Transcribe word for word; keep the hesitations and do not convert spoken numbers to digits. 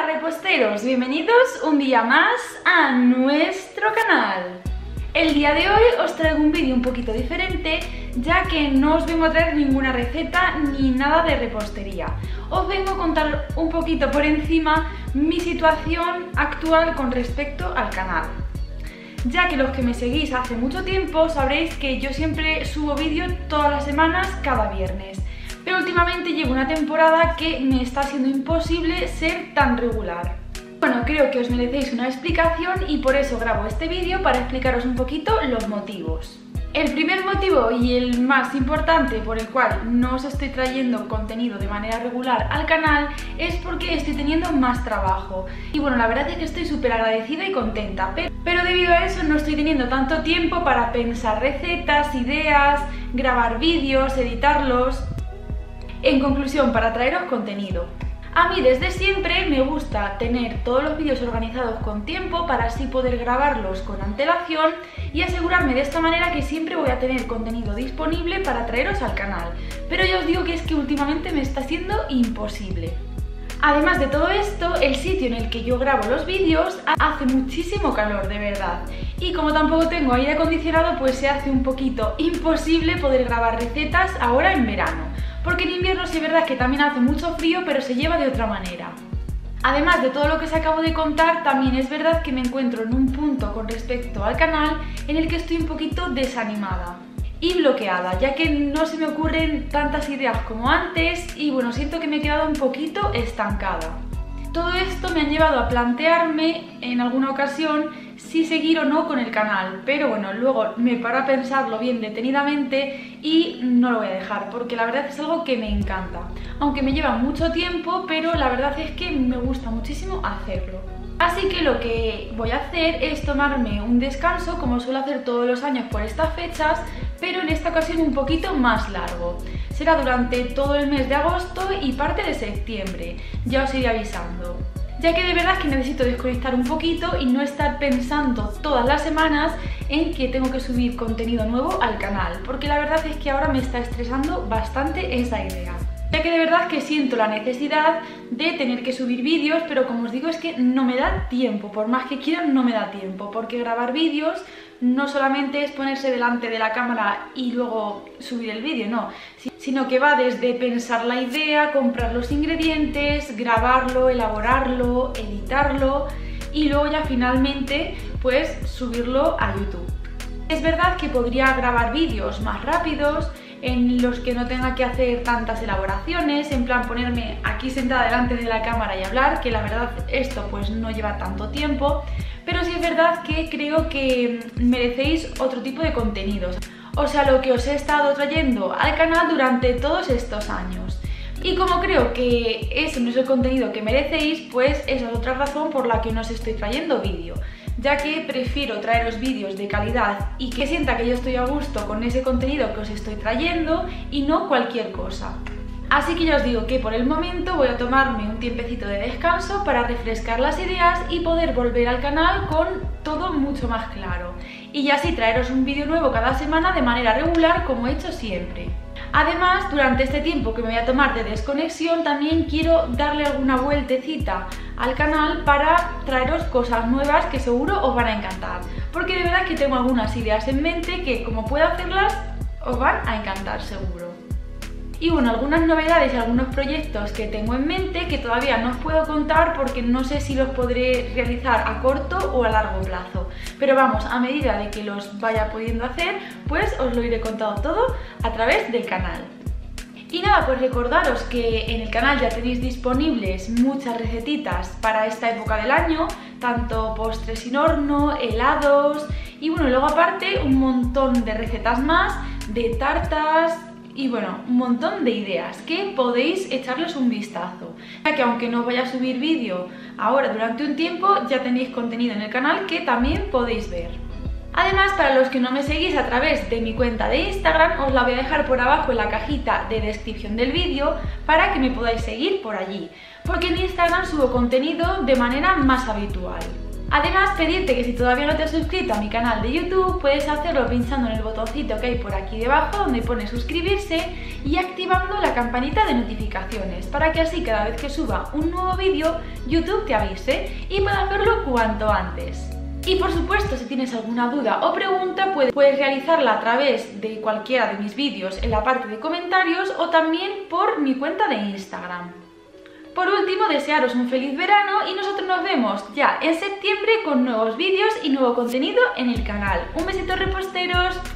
Hola reposteros, bienvenidos un día más a nuestro canal. El día de hoy os traigo un vídeo un poquito diferente, ya que no os vengo a traer ninguna receta ni nada de repostería. Os vengo a contar un poquito por encima mi situación actual con respecto al canal. Ya que los que me seguís hace mucho tiempo sabréis que yo siempre subo vídeos todas las semanas, cada viernes. Pero últimamente llevo una temporada que me está siendo imposible ser tan regular. Bueno, creo que os merecéis una explicación y por eso grabo este vídeo para explicaros un poquito los motivos. El primer motivo y el más importante por el cual no os estoy trayendo contenido de manera regular al canal es porque estoy teniendo más trabajo. Y bueno, la verdad es que estoy súper agradecida y contenta, pero, pero debido a eso no estoy teniendo tanto tiempo para pensar recetas, ideas, grabar vídeos, editarlos. En conclusión, para traeros contenido. A mí desde siempre me gusta tener todos los vídeos organizados con tiempo para así poder grabarlos con antelación y asegurarme de esta manera que siempre voy a tener contenido disponible para traeros al canal. Pero yo os digo que es que últimamente me está siendo imposible. Además de todo esto, el sitio en el que yo grabo los vídeos hace muchísimo calor, de verdad. Y como tampoco tengo aire acondicionado, pues se hace un poquito imposible poder grabar recetas ahora en verano. Porque en invierno sí es verdad que también hace mucho frío, pero se lleva de otra manera. Además de todo lo que os acabo de contar, también es verdad que me encuentro en un punto con respecto al canal en el que estoy un poquito desanimada y bloqueada, ya que no se me ocurren tantas ideas como antes y bueno, siento que me he quedado un poquito estancada. Todo esto me ha llevado a plantearme en alguna ocasión si seguir o no con el canal, pero bueno, luego me paro a pensarlo bien detenidamente y no lo voy a dejar, porque la verdad es algo que me encanta. Aunque me lleva mucho tiempo, pero la verdad es que me gusta muchísimo hacerlo. Así que lo que voy a hacer es tomarme un descanso, como suelo hacer todos los años por estas fechas, pero en esta ocasión un poquito más largo. Será durante todo el mes de agosto y parte de septiembre, ya os iré avisando. Ya que de verdad que necesito desconectar un poquito y no estar pensando todas las semanas en que tengo que subir contenido nuevo al canal, porque la verdad es que ahora me está estresando bastante esa idea. Ya que de verdad que siento la necesidad de tener que subir vídeos, pero como os digo es que no me da tiempo, por más que quiera no me da tiempo, porque grabar vídeos no solamente es ponerse delante de la cámara y luego subir el vídeo, no, sino que va desde pensar la idea, comprar los ingredientes, grabarlo, elaborarlo, editarlo y luego ya finalmente pues subirlo a YouTube. Es verdad que podría grabar vídeos más rápidos, en los que no tenga que hacer tantas elaboraciones, en plan ponerme aquí sentada delante de la cámara y hablar, que la verdad esto pues no lleva tanto tiempo, pero sí es verdad que creo que merecéis otro tipo de contenidos, o sea, lo que os he estado trayendo al canal durante todos estos años. Y como creo que ese no es el contenido que merecéis, pues esa es otra razón por la que no os estoy trayendo vídeo, ya que prefiero traeros vídeos de calidad y que sienta que yo estoy a gusto con ese contenido que os estoy trayendo y no cualquier cosa. Así que ya os digo que por el momento voy a tomarme un tiempecito de descanso para refrescar las ideas y poder volver al canal con todo mucho más claro. Y así traeros un vídeo nuevo cada semana de manera regular como he hecho siempre. Además, durante este tiempo que me voy a tomar de desconexión, también quiero darle alguna vueltecita al canal para traeros cosas nuevas que seguro os van a encantar. Porque de verdad que tengo algunas ideas en mente que, como puedo hacerlas, os van a encantar seguro. Y bueno, algunas novedades y algunos proyectos que tengo en mente que todavía no os puedo contar porque no sé si los podré realizar a corto o a largo plazo. Pero vamos, a medida de que los vaya pudiendo hacer, pues os lo iré contando todo a través del canal. Y nada, pues recordaros que en el canal ya tenéis disponibles muchas recetitas para esta época del año, tanto postres sin horno, helados y bueno, luego aparte un montón de recetas más, de tartas y bueno, un montón de ideas que podéis echarles un vistazo. Ya que aunque no os vaya a subir vídeo ahora durante un tiempo, ya tenéis contenido en el canal que también podéis ver. Además, para los que no me seguís a través de mi cuenta de Instagram, os la voy a dejar por abajo en la cajita de descripción del vídeo para que me podáis seguir por allí, porque en Instagram subo contenido de manera más habitual. Además, pedirte que si todavía no te has suscrito a mi canal de YouTube, puedes hacerlo pinchando en el botoncito que hay por aquí debajo donde pone suscribirse y activando la campanita de notificaciones para que así cada vez que suba un nuevo vídeo, YouTube te avise y pueda hacerlo cuanto antes. Y por supuesto, si tienes alguna duda o pregunta, puedes realizarla a través de cualquiera de mis vídeos en la parte de comentarios o también por mi cuenta de Instagram. Por último, desearos un feliz verano y nosotros nos vemos ya en septiembre con nuevos vídeos y nuevo contenido en el canal. Un besito, reposteros.